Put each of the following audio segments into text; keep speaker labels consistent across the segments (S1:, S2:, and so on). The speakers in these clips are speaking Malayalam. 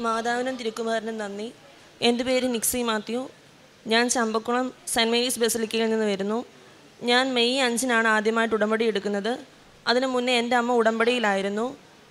S1: മാതാവിനും തിരുക്കുമാരനും നന്ദി. എൻ്റെ പേര് നിക്സി മാത്യു. ഞാൻ ചമ്പക്കുളം സെൻറ്റ് മേരീസ് ബസിലിക്കയിൽ നിന്ന് വരുന്നു. ഞാൻ മെയ് 5-നാണ് ആദ്യമായിട്ട് ഉടമ്പടി എടുക്കുന്നത്. അതിനു മുന്നേ എൻ്റെ അമ്മ ഉടമ്പടിയിലായിരുന്നു.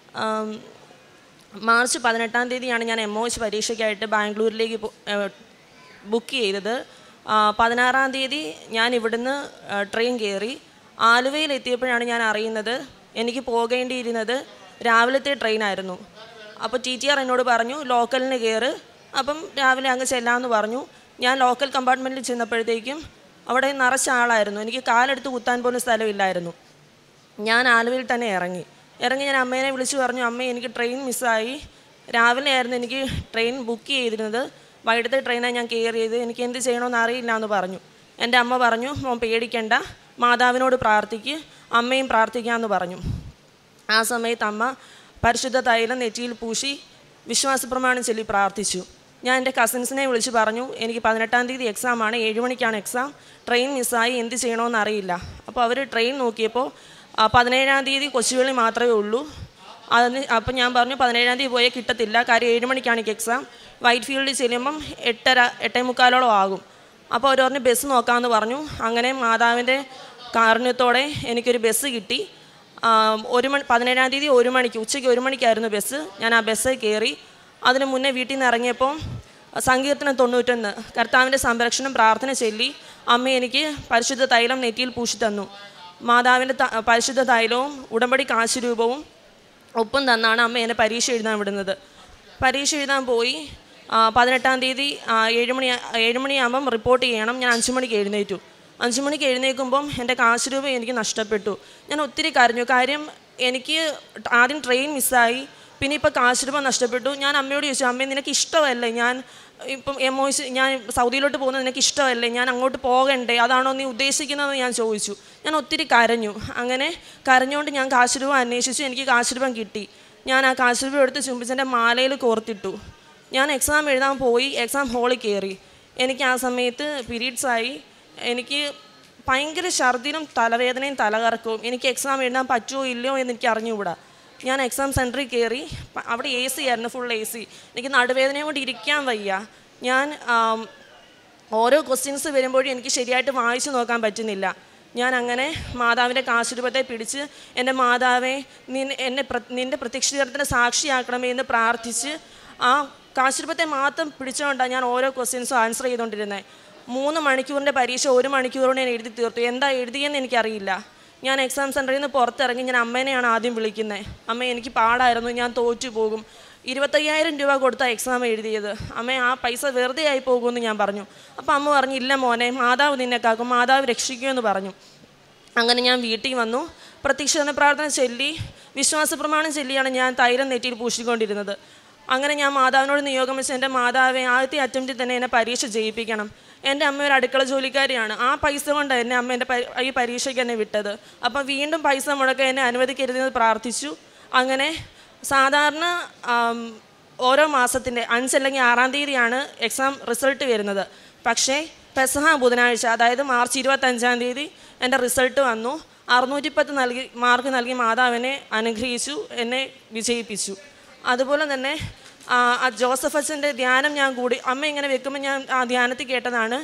S1: മാർച്ച് 18-ാം തീയതിയാണ് ഞാൻ MOH പരീക്ഷയ്ക്കായിട്ട് ബാംഗ്ലൂരിലേക്ക് ബുക്ക് ചെയ്തത്. 16-ാം തീയതി ഞാൻ ഇവിടുന്ന് ട്രെയിൻ കയറി. ആലുവയിലെത്തിയപ്പോഴാണ് ഞാൻ അറിയുന്നത് എനിക്ക് പോകേണ്ടിയിരുന്നത് രാവിലത്തെ ട്രെയിനായിരുന്നു. അപ്പോൾ TTR എന്നോട് പറഞ്ഞു ലോക്കലിന് കയറ്, അപ്പം രാവിലെ അങ്ങ് ചെല്ലാമെന്ന് പറഞ്ഞു. ഞാൻ ലോക്കൽ കമ്പാർട്ട്മെൻറ്റിൽ ചെന്നപ്പോഴത്തേക്കും അവിടെ നിറച്ച ആളായിരുന്നു. എനിക്ക് കാലെടുത്ത് കുത്താൻ പോലും സ്ഥലമില്ലായിരുന്നു. ഞാൻ ആലുവയിൽ തന്നെ ഇറങ്ങി ഞാൻ അമ്മേനെ വിളിച്ചു പറഞ്ഞു, അമ്മേ എനിക്ക് ട്രെയിൻ മിസ്സായി. രാവിലെ ആയിരുന്നു എനിക്ക് ട്രെയിൻ ബുക്ക് ചെയ്തിരുന്നത്, വൈകിട്ടത്തെ ട്രെയിനാണ് ഞാൻ കയറിയത്, എനിക്ക് എന്ത് ചെയ്യണമെന്ന് അറിയില്ല എന്ന് പറഞ്ഞു. എൻ്റെ അമ്മ പറഞ്ഞു, മോൻ പേടിക്കണ്ട, മാതാവിനോട് പ്രാർത്ഥിക്ക്, അമ്മയും പ്രാർത്ഥിക്കാമെന്ന് പറഞ്ഞു. ആ സമയത്ത് അമ്മ പരിശുദ്ധ തൈലം നെറ്റിയിൽ പൂശി വിശ്വാസപ്രമാണം ചൊല്ലി പ്രാർത്ഥിച്ചു. ഞാൻ എൻ്റെ കസിൻസിനെ വിളിച്ച് പറഞ്ഞു, എനിക്ക് 18-ാം തീയതി എക്സാമാണ്, 7 മണിക്കാണ് എക്സാം, ട്രെയിൻ മിസ്സായി, എന്ത് ചെയ്യണമെന്ന് അറിയില്ല. അപ്പോൾ അവർ ട്രെയിൻ നോക്കിയപ്പോൾ 17-ാം തീയതി കൊച്ചുവേളി മാത്രമേ ഉള്ളൂ. അപ്പം ഞാൻ പറഞ്ഞു 17-ാം തീയതി പോയാൽ കിട്ടത്തില്ല, കാര്യം 7 മണിക്കാണ് എനിക്ക് എക്സാം, വൈറ്റ് ഫീൽഡിൽ ചെല്ലുമ്പം 8:30 ആകും. അപ്പോൾ അവർ പറഞ്ഞ് ബസ് നോക്കാമെന്ന് പറഞ്ഞു. അങ്ങനെ മാതാവിൻ്റെ കാരുണ്യത്തോടെ എനിക്കൊരു ബസ് കിട്ടി. 17-ാം തീയതി 1 മണിക്ക്, ഉച്ചയ്ക്ക് 1 മണിക്കായിരുന്നു ബസ്. ഞാൻ ആ ബസ്സിൽ കയറി. അതിന് മുന്നേ വീട്ടിൽ നിന്ന് ഇറങ്ങിയപ്പോൾ സങ്കീർത്തനം 91 കർത്താവിൻ്റെ സംരക്ഷണം പ്രാർത്ഥന ചൊല്ലി അമ്മ എനിക്ക് പരിശുദ്ധ തൈലം നെറ്റിയിൽ പൂശി തന്നു. മാതാവിൻ്റെ പരിശുദ്ധ തൈലവും ഉടമ്പടി കാശുരൂപവും ഒപ്പം തന്നാണ് അമ്മ എന്നെ പരീക്ഷ എഴുതാൻ വിടുന്നത്. പരീക്ഷ എഴുതാൻ പോയി. 18-ാം തീയതി 7 മണിയാകുമ്പം റിപ്പോർട്ട് ചെയ്യണം. ഞാൻ 5 മണിക്ക് എഴുന്നേറ്റു. 5 മണിക്ക് എഴുന്നേൽക്കുമ്പം എൻ്റെ കാശുരൂപം എനിക്ക് നഷ്ടപ്പെട്ടു. ഞാൻ ഒത്തിരി കരഞ്ഞു. കാര്യം എനിക്ക് ആദ്യം ട്രെയിൻ മിസ്സായി, പിന്നെ ഇപ്പോൾ കാശുരൂപം നഷ്ടപ്പെട്ടു. ഞാൻ അമ്മയോട് ചോദിച്ചു, അമ്മേ നിനക്ക് ഇഷ്ടമല്ലേ ഞാൻ ഇപ്പം MOH ഞാൻ സൗദിയിലോട്ട് പോകുന്നത് നിനക്ക് ഇഷ്ടമല്ലേ, ഞാൻ അങ്ങോട്ട് പോകണ്ടേ, അതാണോ നീ ഉദ്ദേശിക്കുന്നതെന്ന് ഞാൻ ചോദിച്ചു. ഞാൻ ഒത്തിരി കരഞ്ഞു. അങ്ങനെ കരഞ്ഞുകൊണ്ട് ഞാൻ കാശുരൂപം അന്വേഷിച്ചു. എനിക്ക് കാശുരൂപം കിട്ടി. ഞാൻ ആ കാശുരൂപം എടുത്ത് ചുംബിച്ചെൻ്റെ മാലയിൽ കോർത്തിട്ടു. ഞാൻ എക്സാം എഴുതാൻ പോയി. എക്സാം ഹോളിൽ കയറി. എനിക്ക് ആ സമയത്ത് പീരീഡ്സായി. എനിക്ക് ഭയങ്കര ഛർദിലും തലവേദനയും തലകറക്കവും. എനിക്ക് എക്സാം എഴുതാൻ പറ്റുമോ ഇല്ലയോ എന്ന് എനിക്ക് അറിഞ്ഞുകൂടാ. ഞാൻ എക്സാം സെൻറ്ററിൽ കയറി. അവിടെ AC ആയിരുന്നു, ഫുൾ AC. എനിക്ക് നടുവേദനയും കൊണ്ട് ഇരിക്കാൻ വയ്യ. ഞാൻ ഓരോ ക്വസ്റ്റ്യൻസ് വരുമ്പോഴും എനിക്ക് ശരിയായിട്ട് വായിച്ചു നോക്കാൻ പറ്റുന്നില്ല. ഞാൻ അങ്ങനെ മാതാവിൻ്റെ കാശുരൂപത്തെ പിടിച്ച്, എൻ്റെ മാതാവേ നിൻ്റെ പ്രത്യക്ഷീകരണത്തിന് സാക്ഷിയാക്കണമേ എന്ന് പ്രാർത്ഥിച്ച് ആ കാശുരൂപത്തെ മാത്രം പിടിച്ചുകൊണ്ടാണ് ഞാൻ ഓരോ ക്വസ്റ്റ്യൻസും ആൻസർ ചെയ്തുകൊണ്ടിരുന്നത്. 3 മണിക്കൂറിൻ്റെ പരീക്ഷ 1 മണിക്കൂറോടെ ഞാൻ എഴുതി തീർത്തു. എന്താ എഴുതിയെന്ന് എനിക്കറിയില്ല. ഞാൻ എക്സാം സെൻറ്ററിൽ നിന്ന് പുറത്തിറങ്ങി ഞാൻ അമ്മേനെയാണ് ആദ്യം വിളിക്കുന്നത്. അമ്മ എനിക്ക് പാടായിരുന്നു, ഞാൻ തോറ്റു പോകും. 25,000 രൂപ കൊടുത്താൽ എക്സാം എഴുതിയത്. അമ്മേ ആ പൈസ വെറുതെ ആയി പോകുമെന്ന് ഞാൻ പറഞ്ഞു. അപ്പോൾ അമ്മ പറഞ്ഞു, ഇല്ല മോനെ, മാതാവ് നിന്നെ കാക്കും, മാതാവ് രക്ഷിക്കുമെന്ന് പറഞ്ഞു. അങ്ങനെ ഞാൻ വീട്ടിൽ വന്നു. പ്രത്യക്ഷീകരണ പ്രാർത്ഥന ചൊല്ലി വിശ്വാസപ്രമാണം ചൊല്ലിയാണ് ഞാൻ തൈലം നെറ്റിയിൽ പൂശിക്കൊണ്ടിരുന്നത്. അങ്ങനെ ഞാൻ മാതാവിനോട് നിയോഗം വെച്ച്, എൻ്റെ മാതാവെ ആദ്യത്തെ അറ്റംപ്റ്റിൽ തന്നെ എന്നെ പരീക്ഷ ജയിപ്പിക്കണം. എൻ്റെ അമ്മ ഒരു അടുക്കള ജോലിക്കാരിയാണ്. ആ പൈസ കൊണ്ട് എന്നെ അമ്മ എൻ്റെ ഈ പരീക്ഷയ്ക്ക് എന്നെ വിട്ടത്. അപ്പം വീണ്ടും പൈസ മുടക്കാൻ എന്നെ അനുവദിക്കരുതെന്ന് പ്രാർത്ഥിച്ചു. അങ്ങനെ സാധാരണ ഓരോ മാസത്തിൻ്റെ 5 അല്ലെങ്കിൽ 6-ാം തീയതിയാണ് എക്സാം റിസൾട്ട് വരുന്നത്. പക്ഷേ പെസഹ ബുധനാഴ്ച, അതായത് മാർച്ച് 25-ാം തീയതി എൻ്റെ റിസൾട്ട് വന്നു. 610 മാർക്ക് നൽകി മാതാവിനെ അനുഗ്രഹിച്ചു, എന്നെ വിജയിപ്പിച്ചു. അതുപോലെ തന്നെ ജോസഫ് അച്ഛൻ്റെ ധ്യാനം ഞാൻ കൂടി. അമ്മ ഇങ്ങനെ വെക്കുമ്പോൾ ഞാൻ ആ ധ്യാനത്തിൽ കേട്ടതാണ്,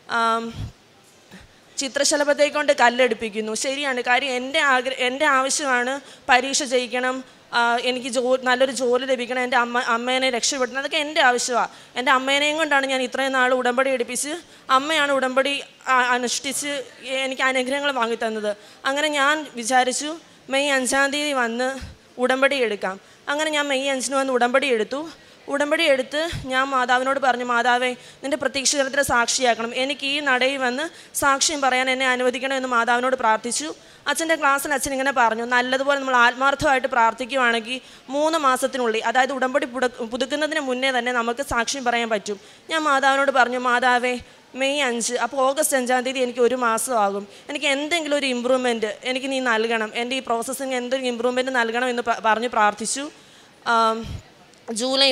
S1: ചിത്രശലഭത്തെ കൊണ്ട് കല്ലെടുപ്പിക്കുന്നു. ശരിയാണ്. കാര്യം എൻ്റെ ആവശ്യമാണ് പരീക്ഷ ജയിക്കണം, എനിക്ക് നല്ലൊരു ജോലി ലഭിക്കണം, എൻ്റെ അമ്മേനെ രക്ഷപ്പെടുത്തണം, അതൊക്കെ എൻ്റെ ആവശ്യമാണ്. എൻ്റെ അമ്മേനെയും കൊണ്ടാണ് ഞാൻ ഇത്രയും നാൾ ഉടമ്പടി എടുപ്പിച്ച്, അമ്മയാണ് ഉടമ്പടി അനുഷ്ഠിച്ച് എനിക്ക് അനുഗ്രഹങ്ങൾ വാങ്ങിത്തന്നത്. അങ്ങനെ ഞാൻ വിചാരിച്ചു മെയ് 5-ാം തീയതി വന്ന് ഉടമ്പടി എടുക്കാം. അങ്ങനെ ഞാൻ മെയ് 5-ന് വന്ന് ഉടമ്പടി എടുത്ത് ഞാൻ മാതാവിനോട് പറഞ്ഞു, മാതാവേ നിൻ്റെ പ്രത്യക്ഷീകരണത്തിന് സാക്ഷിയാക്കണം, എനിക്ക് ഈ നടയിൽ വന്ന് സാക്ഷ്യം പറയാൻ എന്നെ അനുവദിക്കണമെന്ന് മാതാവിനോട് പ്രാർത്ഥിച്ചു. അച്ഛൻ്റെ ക്ലാസ്സിൽ അച്ഛൻ ഇങ്ങനെ പറഞ്ഞു, നല്ലതുപോലെ നമ്മൾ ആത്മാർത്ഥമായിട്ട് പ്രാർത്ഥിക്കുകയാണെങ്കിൽ 3 മാസത്തിനുള്ളിൽ, അതായത് ഉടമ്പടി പുതുക്കുന്നതിന് മുന്നേ തന്നെ നമുക്ക് സാക്ഷ്യം പറയാൻ പറ്റും. ഞാൻ മാതാവിനോട് പറഞ്ഞു, മാതാവേ മെയ് 5, അപ്പോൾ ഓഗസ്റ്റ് 5-ാം തീയതി എനിക്ക് 1 മാസമാകും, എനിക്ക് എന്തെങ്കിലും ഒരു ഇമ്പ്രൂവ്മെൻറ്റ് എനിക്ക് നീ നൽകണം, എൻ്റെ ഈ പ്രോസസ്സിങ് എന്തെങ്കിലും ഇമ്പ്രൂവ്മെൻറ്റ് നൽകണം എന്ന് പറഞ്ഞ് പ്രാർത്ഥിച്ചു. ജൂലൈ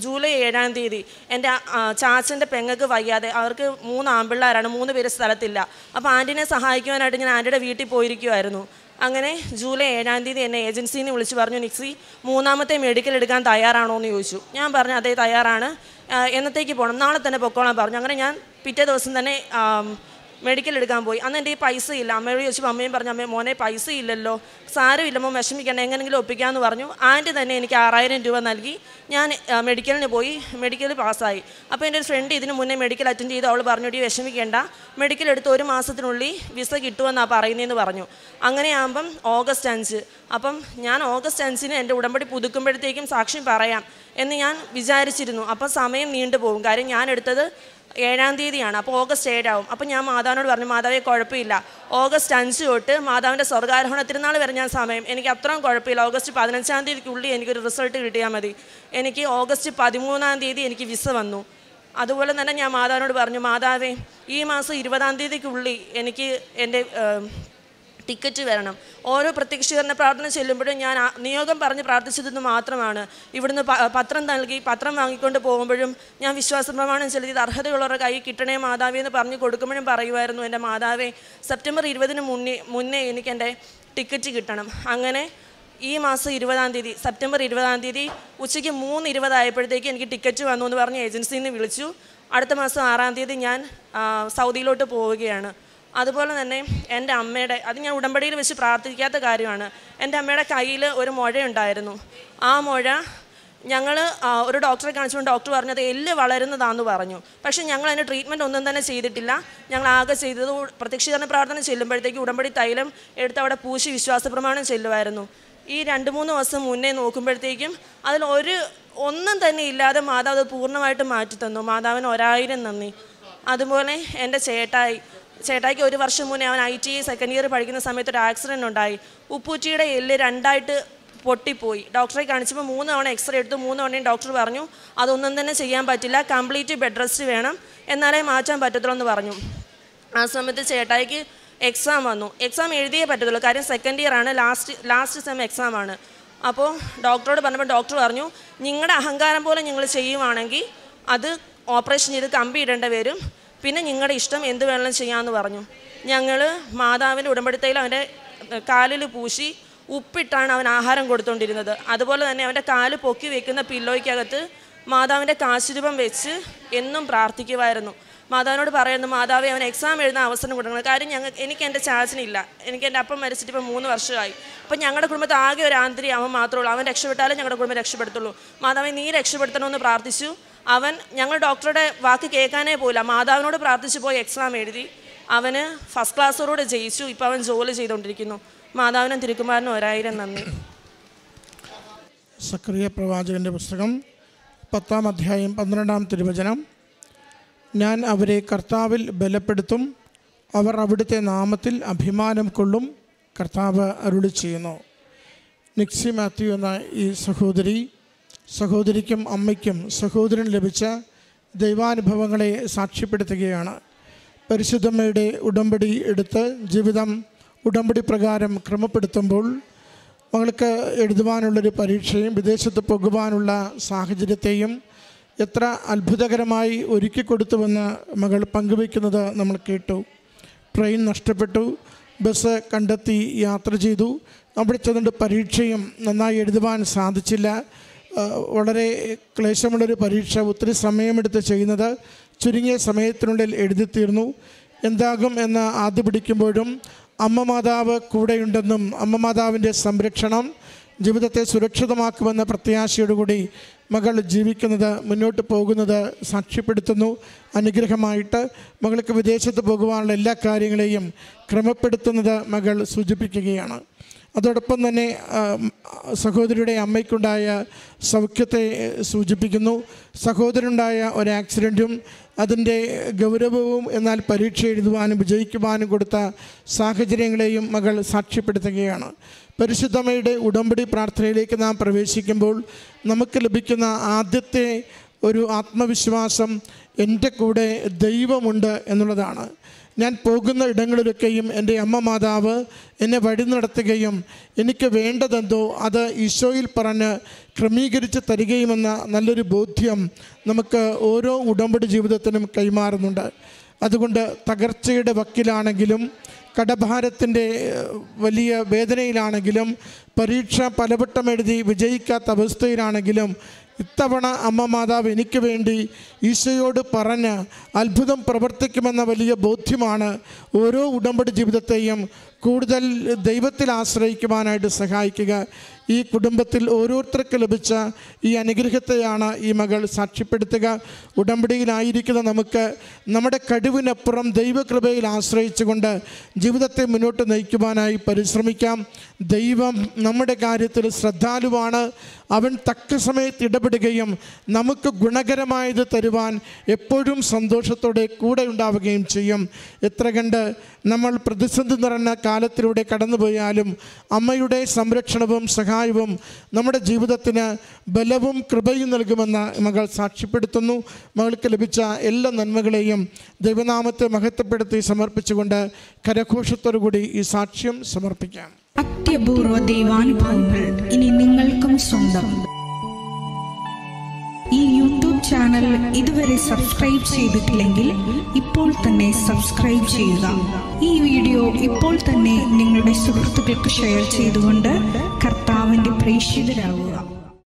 S1: 7-ാം തീയതി എൻ്റെ ചാച്ചൻ്റെ പെങ്ങൾക്ക് വയ്യാതെ, അവർക്ക് 3 ആൺപിള്ളേരാണ്, 3 പേര് സ്ഥലത്തില്ല. അപ്പോൾ ആൻറ്റിനെ സഹായിക്കുവാനായിട്ട് ഞാൻ ആൻറ്റിയുടെ വീട്ടിൽ പോയിരിക്കുമായിരുന്നു. അങ്ങനെ ജൂലൈ 7-ാം തീയതി എന്നെ ഏജൻസിയിൽ നിന്ന് വിളിച്ച് പറഞ്ഞു, നിക്സി 3ാമത്തെ മെഡിക്കൽ എടുക്കാൻ തയ്യാറാണോ എന്ന് ചോദിച്ചു. ഞാൻ പറഞ്ഞു അതേ തയ്യാറാണ്, എന്നത്തേക്ക് പോകണം, നാളെ തന്നെ പൊക്കോളാൻ പറഞ്ഞു. അങ്ങനെ ഞാൻ പിറ്റേ ദിവസം തന്നെ മെഡിക്കൽ എടുക്കാൻ പോയി. അന്ന് എൻ്റെ ഈ പൈസ ഇല്ല. അമ്മയോട് ചോദിച്ചപ്പോൾ അമ്മയും പറഞ്ഞു, അമ്മേ മോനെ പൈസ ഇല്ലല്ലോ, സാരമില്ലമ്മോ വിഷമിക്കണ്ട, എങ്ങനെയെങ്കിലും ഒപ്പിക്കാമെന്ന് പറഞ്ഞു. ആൻറ്റി തന്നെ എനിക്ക് 6000 രൂപ നൽകി. ഞാൻ മെഡിക്കലിന് പോയി, മെഡിക്കൽ പാസ്സായി. അപ്പോൾ എൻ്റെ ഒരു ഫ്രണ്ട് ഇതിന് മുന്നേ മെഡിക്കൽ അറ്റൻഡ് ചെയ്ത് അവൾ പറഞ്ഞു, വിഷമിക്കേണ്ട, മെഡിക്കൽ എടുത്ത് 1 മാസത്തിനുള്ളിൽ വിസ കിട്ടുമെന്നാണ് പറയുന്നതെന്ന് പറഞ്ഞു. അങ്ങനെയാകുമ്പം ഓഗസ്റ്റ് 5. അപ്പം ഞാൻ ഓഗസ്റ്റ് 5-ന് എൻ്റെ ഉടമ്പടി പുതുക്കുമ്പോഴത്തേക്കും സാക്ഷ്യം പറയാം എന്ന് ഞാൻ വിചാരിച്ചിരുന്നു. അപ്പം സമയം നീണ്ടുപോകും, കാര്യം ഞാൻ എടുത്തത് 7-ാം തീയതിയാണ്. അപ്പോൾ ഓഗസ്റ്റ് 7 ആവും. അപ്പോൾ ഞാൻ മാതാവിനോട് പറഞ്ഞു, മാതാവേ കുഴപ്പമില്ല, ഓഗസ്റ്റ് 5 തൊട്ട് മാതാവിൻ്റെ സ്വർഗ്ഗാരോഹണ തിരുനാൾ വരെ ഞാൻ സമയം, എനിക്ക് അത്രയും കുഴപ്പമില്ല, ഓഗസ്റ്റ് 15-ാം തീയതിക്കുള്ളിൽ എനിക്കൊരു റിസൾട്ട് കിട്ടിയാൽ മതി. എനിക്ക് ഓഗസ്റ്റ് 13-ാം തീയതി എനിക്ക് വിസ വന്നു. അതുപോലെ തന്നെ ഞാൻ മാതാവിനോട് പറഞ്ഞു, മാതാവേ ഈ മാസം 20-ാം തീയതിക്കുള്ളിൽ എനിക്ക് എൻ്റെ ടിക്കറ്റ് വരണം. ഓരോ പ്രത്യക്ഷീകരണ പ്രാർത്ഥന ചെല്ലുമ്പോഴും ഞാൻ നിയോഗം പറഞ്ഞ് പ്രാർത്ഥിച്ചതെന്ന് മാത്രമാണ്. ഇവിടുന്ന് പത്രം നൽകി പത്രം വാങ്ങിക്കൊണ്ട് പോകുമ്പോഴും ഞാൻ വിശ്വാസ പ്രമാണം ചെലുത്തിയത് അർഹതയുള്ളവരുടെ കൈ കിട്ടണേ മാതാവേ എന്ന് പറഞ്ഞു കൊടുക്കുമ്പോഴും പറയുമായിരുന്നു, എൻ്റെ മാതാവേ സെപ്റ്റംബർ 20-ന് മുന്നേ എനിക്ക് എൻ്റെ ടിക്കറ്റ് കിട്ടണം. അങ്ങനെ ഈ മാസം 20-ാം തീയതി, സെപ്റ്റംബർ 20-ാം തീയതി ഉച്ചയ്ക്ക് 3:20 ആയപ്പോഴത്തേക്ക് എനിക്ക് ടിക്കറ്റ് വന്നു എന്ന് പറഞ്ഞ് ഏജൻസിയിൽ നിന്ന് വിളിച്ചു. അടുത്ത മാസം 6-ാം തീയതി ഞാൻ സൗദിയിലോട്ട് പോവുകയാണ്. അതുപോലെ തന്നെ എൻ്റെ അമ്മയുടെ, അത് ഞാൻ ഉടമ്പടിയിൽ വെച്ച് പ്രാർത്ഥിക്കാത്ത കാര്യമാണ്, എൻ്റെ അമ്മയുടെ കയ്യിൽ ഒരു മുഴയുണ്ടായിരുന്നു. ആ മുഴ ഞങ്ങൾ ഒരു ഡോക്ടറെ കാണിച്ചുകൊണ്ട് ഡോക്ടർ പറഞ്ഞത് എല്ല് വളരുന്നതാണെന്ന് പറഞ്ഞു. പക്ഷേ ഞങ്ങൾ അതിന് ട്രീറ്റ്മെൻറ്റ് ഒന്നും തന്നെ ചെയ്തിട്ടില്ല. ഞങ്ങൾ ആകെ ചെയ്തത് പ്രത്യക്ഷീകരണ പ്രാർത്ഥന ചെല്ലുമ്പോഴത്തേക്ക് ഉടമ്പടി തൈലം എടുത്ത് അവിടെ പൂശി വിശ്വാസ പ്രമാണം ചെല്ലുമായിരുന്നു. ഈ 2-3 ദിവസം മുന്നേ നോക്കുമ്പോഴത്തേക്കും അതിൽ ഒന്നും തന്നെ ഇല്ലാതെ മാതാവ് അത് പൂർണ്ണമായിട്ട് മാറ്റിത്തന്നു. മാതാവിന് 1000 നന്ദി. അതുപോലെ എൻ്റെ ചേട്ടായിക്ക് 1 വർഷം മുന്നേ അവൻ ITI സെക്കൻഡ് ഇയർ പഠിക്കുന്ന സമയത്ത് ഒരു ആക്സിഡൻറ്റ് ഉണ്ടായി. ഉപ്പൂറ്റിയുടെ എല്ല് 2ആയിട്ട് പൊട്ടിപ്പോയി. ഡോക്ടറെ കാണിച്ചപ്പോൾ 3 തവണ എക്സ്റേ എടുത്തു. 3 തവണയും ഡോക്ടർ പറഞ്ഞു അതൊന്നും തന്നെ ചെയ്യാൻ പറ്റില്ല, കംപ്ലീറ്റ് ബെഡ് റെസ്റ്റ് വേണം, എന്നാലേ മാറ്റാൻ പറ്റത്തുള്ളൂ എന്ന് പറഞ്ഞു. ആ സമയത്ത് ചേട്ടായിക്ക് എക്സാം വന്നു. എക്സാം എഴുതിയേ പറ്റത്തുള്ളൂ, കാര്യം സെക്കൻഡ് ഇയർ ആണ്, ലാസ്റ്റ് സെം എക്സാമാണ്. അപ്പോൾ ഡോക്ടറോട് പറഞ്ഞപ്പോൾ ഡോക്ടർ പറഞ്ഞു, നിങ്ങളുടെ അഹങ്കാരം പോലെ നിങ്ങൾ ചെയ്യുവാണെങ്കിൽ അത് ഓപ്പറേഷൻ ചെയ്ത് കമ്പി ഇടേണ്ടി വരും, പിന്നെ നിങ്ങളുടെ ഇഷ്ടം എന്ത് വേണമെങ്കിലും ചെയ്യാമെന്ന് പറഞ്ഞു. ഞങ്ങൾ മാതാവിൻ്റെ ഉടമ്പടിത്തയിൽ അവൻ്റെ കാലിൽ പൂശി ഉപ്പിട്ടാണ് അവൻ ആഹാരം കൊടുത്തുകൊണ്ടിരുന്നത്. അതുപോലെ തന്നെ അവൻ്റെ കാല് പൊക്കി വെക്കുന്ന പില്ലോയ്ക്കകത്ത് മാതാവിൻ്റെ കാശുരൂപം വെച്ച് എന്നും പ്രാർത്ഥിക്കുമായിരുന്നു. മാതാവിനോട് പറയുന്നു, മാതാവേ അവൻ എക്സാം എഴുതാൻ അവസരം കൊടുക്കണം, കാര്യം എനിക്ക് എൻ്റെ ചാച്ചനില്ല, എനിക്ക് എൻ്റെ അപ്പം മരിച്ചിട്ട് ഇപ്പോൾ 3 വർഷമായി. അപ്പം ഞങ്ങളുടെ കുടുംബത്തിൽ ആകെ ഒരു ആന്തരിക അവൻ മാത്രമേ ഉള്ളൂ, അവൻ രക്ഷപ്പെട്ടാലേ ഞങ്ങളുടെ കുടുംബം രക്ഷപ്പെടുത്തുള്ളൂ. മാതാവേ നീ രക്ഷപ്പെടുത്തണമെന്ന് പ്രാർത്ഥിച്ചു. അവൻ ഞങ്ങൾ ഡോക്ടറുടെ വാക്ക് കേൾക്കാനേ പോയില്ല, മാതാവിനോട് പ്രാർത്ഥിച്ചു പോയി എക്സാം എഴുതി. അവന് ഫസ്റ്റ് ക്ലാസ്സോട് ജയിച്ചു. ഇപ്പോൾ അവൻ ജോലി ചെയ്തുകൊണ്ടിരിക്കുന്നു. മാതാവിനും തിരുക്കുമാരനും 1000 നന്ദി.
S2: സക്കറിയ പ്രവാചകൻ്റെ പുസ്തകം 10-ാം അധ്യായം 12-ാം തിരുവചനം. ഞാൻ അവരെ കർത്താവിൽ ബലപ്പെടുത്തും, അവർ അവിടുത്തെ നാമത്തിൽ അഭിമാനം കൊള്ളും, കർത്താവ് അരുളി ചെയ്യുന്നു. നിക്സി മാത്യു എന്ന ഈ സഹോദരിക്കും അമ്മയ്ക്കും സഹോദരൻ ലഭിച്ച ദൈവാനുഭവങ്ങളെ സാക്ഷ്യപ്പെടുത്തുകയാണ്. പരിശുദ്ധമ്മയുടെ ഉടമ്പടി എടുത്ത് ജീവിതം ഉടമ്പടി പ്രകാരം ക്രമപ്പെടുത്തുമ്പോൾ മകൾക്ക് എഴുതുവാനുള്ളൊരു പരീക്ഷയും വിദേശത്ത് പോകുവാനുള്ള സാഹചര്യത്തെയും എത്ര അത്ഭുതകരമായി ഒരുക്കി കൊടുത്തുവെന്ന് മകൾ പങ്കുവയ്ക്കുന്നത് നമ്മൾ കേട്ടു. ട്രെയിൻ നഷ്ടപ്പെട്ടു, ബസ് കണ്ടെത്തി യാത്ര ചെയ്തു. അവിടെ ചെന്നിട്ട് പരീക്ഷയും നന്നായി എഴുതുവാൻ സാധിച്ചില്ല. വളരെ ക്ലേശമുള്ളൊരു പരീക്ഷ, ഒത്തിരി സമയമെടുത്ത് ചെയ്യുന്നത് ചുരുങ്ങിയ സമയത്തിനുള്ളിൽ എഴുതിത്തീർന്നു. എന്താകും എന്ന് ആദ്യ പിടിക്കുമ്പോഴും അമ്മ മാതാവ് കൂടെയുണ്ടെന്നും അമ്മ മാതാവിൻ്റെ സംരക്ഷണം ജീവിതത്തെ സുരക്ഷിതമാക്കുമെന്ന പ്രത്യാശയോടുകൂടി മകൾ ജീവിക്കുന്നത്, മുന്നോട്ട് പോകുന്നത് സാക്ഷ്യപ്പെടുത്തുന്നു. അനുഗ്രഹമായിട്ട് മകൾക്ക് വിദേശത്ത് പോകുവാനുള്ള എല്ലാ കാര്യങ്ങളെയും ക്രമപ്പെടുത്തുന്നത് മകൾ സൂചിപ്പിക്കുകയാണ്. അതോടൊപ്പം തന്നെ സഹോദരിയുടെ അമ്മയ്ക്കുണ്ടായ സൗഖ്യത്തെ സൂചിപ്പിക്കുന്നു. സഹോദരനുണ്ടായ ഒരു ആക്സിഡൻറ്റും അതിൻ്റെ ഗൗരവവും എന്നാൽ പരീക്ഷ എഴുതുവാനും വിജയിക്കുവാനും കൊടുത്ത സാഹചര്യങ്ങളെയും മകൾ സാക്ഷ്യപ്പെടുത്തുകയാണ്. പരിശുദ്ധമ്മയുടെ ഉടമ്പടി പ്രാർത്ഥനയിലേക്ക് നാം പ്രവേശിക്കുമ്പോൾ നമുക്ക് ലഭിക്കുന്ന ആദ്യത്തെ ഒരു ആത്മവിശ്വാസം എൻ്റെ കൂടെ ദൈവമുണ്ട് എന്നുള്ളതാണ്. ഞാൻ പോകുന്ന ഇടങ്ങളിലൊക്കെയും എൻ്റെ അമ്മ മാതാവ് എന്നെ വഴി നടത്തുകയും എനിക്ക് വേണ്ടതെന്തോ അത് ഈശോയിൽ പറഞ്ഞ് ക്രമീകരിച്ച് തരികയുമെന്ന നല്ലൊരു ബോധ്യം നമുക്ക് ഓരോ ഉടമ്പടി ജീവിതത്തിനും കൈമാറുന്നുണ്ട്. അതുകൊണ്ട് തകർച്ചയുടെ വക്കിലാണെങ്കിലും, കടഭാരത്തിൻ്റെ വലിയ വേദനയിലാണെങ്കിലും, പരീക്ഷ പലവട്ടം എഴുതി വിജയിക്കാത്ത അവസ്ഥയിലാണെങ്കിലും, ഇത്തവണ അമ്മ മാതാവ് എനിക്ക് വേണ്ടി ഈശോയോട് പറഞ്ഞ് അത്ഭുതം പ്രവർത്തിക്കുമെന്ന വലിയ ബോധ്യമാണ് ഓരോ ഉടമ്പടി ജീവിതത്തെയും കൂടുതൽ ദൈവത്തിൽ ആശ്രയിക്കുവാനായിട്ട് സഹായിക്കുക. ഈ കുടുംബത്തിൽ ഓരോരുത്തർക്ക് ലഭിച്ച ഈ അനുഗ്രഹത്തെയാണ് ഈ മകൾ സാക്ഷ്യപ്പെടുത്തുക. ഉടമ്പടിയിലായിരിക്കുന്ന നമുക്ക് നമ്മുടെ കഴിവിനപ്പുറം ദൈവകൃപയിൽ ആശ്രയിച്ചുകൊണ്ട് ജീവിതത്തെ മുന്നോട്ട് നയിക്കുവാനായി പരിശ്രമിക്കാം. ദൈവം നമ്മുടെ കാര്യത്തിൽ ശ്രദ്ധാലുവാണ്. അവൻ തക്ക സമയത്ത് ഇടപെടുകയും നമുക്ക് ഗുണകരമായത് തരുവാൻ എപ്പോഴും സന്തോഷത്തോടെ കൂടെ ഉണ്ടാവുകയും ചെയ്യും. എത്ര കണ്ട് നമ്മൾ പ്രതിസന്ധി നിറഞ്ഞ കാലത്തിലൂടെ കടന്നുപോയാലും അമ്മയുടെ സംരക്ഷണവും സഹായവും നമ്മുടെ ജീവിതത്തിന് ബലവും കൃപയും നൽകുമെന്ന് മകൾ സാക്ഷ്യപ്പെടുത്തുന്നു. മകൾക്ക് ലഭിച്ച എല്ലാ നന്മകളെയും ദൈവനാമത്തെ മഹത്വപ്പെടുത്തി സമർപ്പിച്ചുകൊണ്ട് കരഘോഷത്തോടുകൂടി ഈ സാക്ഷ്യം സമർപ്പിക്കാം.
S3: അത്യപൂർവ ദൈവാനുഭവങ്ങൾ ഇനി നിങ്ങൾക്കും സ്വന്തം. ഈ യൂട്യൂബ് ചാനൽ ഇതുവരെ സബ്സ്ക്രൈബ് ചെയ്തിട്ടില്ലെങ്കിൽ ഇപ്പോൾ തന്നെ സബ്സ്ക്രൈബ് ചെയ്യുക. ഈ വീഡിയോ ഇപ്പോൾ തന്നെ നിങ്ങളുടെ സുഹൃത്തുക്കൾക്ക് ഷെയർ ചെയ്തുകൊണ്ട് കർത്താവിൻ്റെ പ്രേക്ഷിതരാകുക.